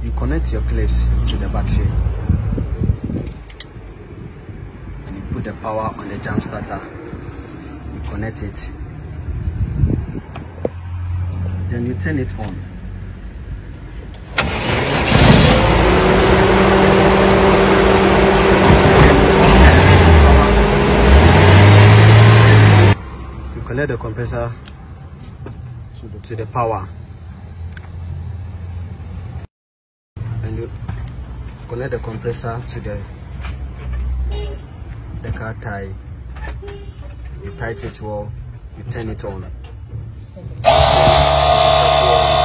You connect your clips to the battery and you put the power on the jump starter. You connect it, then you turn it on. You connect the compressor to the power and you connect the compressor to the car tie. You tighten it well, you turn it on.